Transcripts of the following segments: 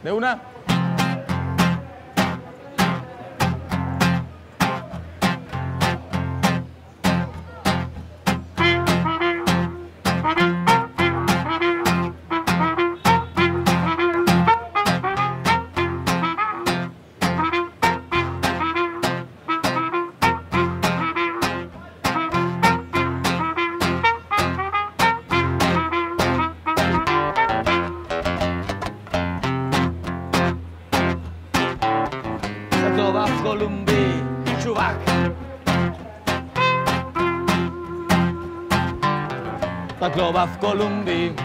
¿De una? Columbi, Chubac. Taclobav Columbi.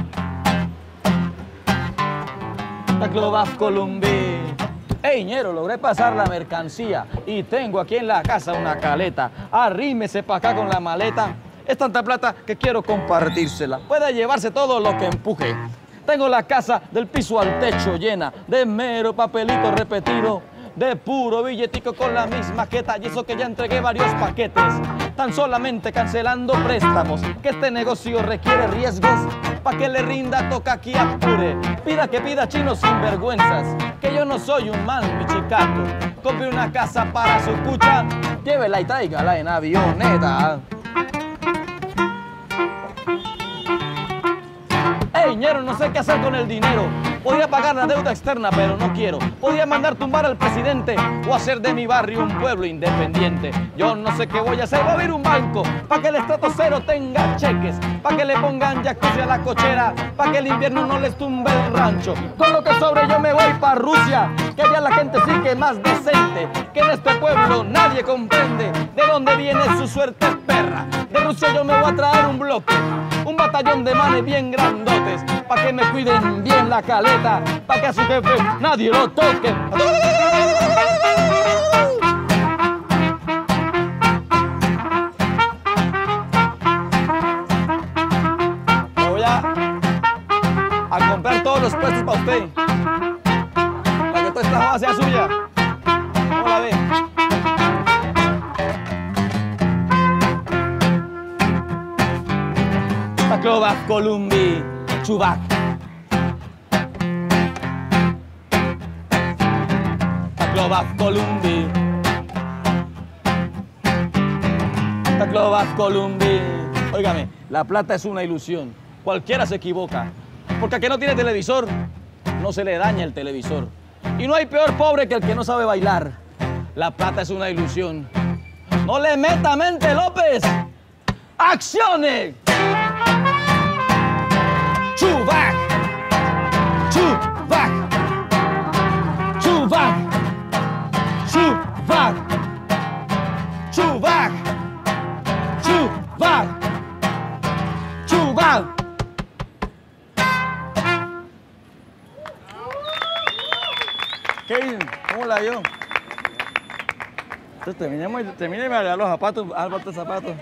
Taclobav Columbi. Ey, ñero, logré pasar la mercancía y tengo aquí en la casa una caleta. Arrímese para acá con la maleta. Es tanta plata que quiero compartírsela. Puede llevarse todo lo que empuje. Tengo la casa del piso al techo llena de mero papelito repetido, de puro billetico con la misma jeta, y eso que ya entregué varios paquetes, tan solamente cancelando préstamos, que este negocio requiere riesgos, pa' que le rinda toca aquí apure, pida que pida chino sin vergüenzas, que yo no soy un mal michicato, compre una casa para su cucha, llévela y tráigala en avioneta. Ey, ñero, no sé qué hacer con el dinero. Podría pagar la deuda externa, pero no quiero. Podría mandar tumbar al presidente o hacer de mi barrio un pueblo independiente. Yo no sé qué voy a hacer. Voy a abrir un banco para que el estrato cero tenga cheques, para que le pongan jacuzzi a la cochera, para que el invierno no les tumbe el rancho. Con lo que sobre yo me voy para Rusia, que allá la gente sí que es más decente, que en este pueblo nadie comprende de dónde viene su suerte perra. De Rusia yo me voy a traer un bloque, un batallón de manes bien grandotes, pa' que me cuiden bien la caleta, pa' que a su jefe nadie lo toque. Me voy a comprar todos los puestos para usted, para que toda esta joda sea suya. ¿Cómo la ve? Taclobav Columbi, Chubac. Taclobav Columbi. Taclobav Columbi. Óigame, la plata es una ilusión. Cualquiera se equivoca. Porque al que no tiene televisor, no se le daña el televisor. Y no hay peor pobre que el que no sabe bailar. La plata es una ilusión. ¡No le meta mente, López! ¡Acciones! Chubac, Chubac, Chubac, Chubac, Chubac, Chubac, Chubac. ¿Qué dicen? ¿Cómo la dio? Entonces terminé y me agarré los zapatos, los zapatos.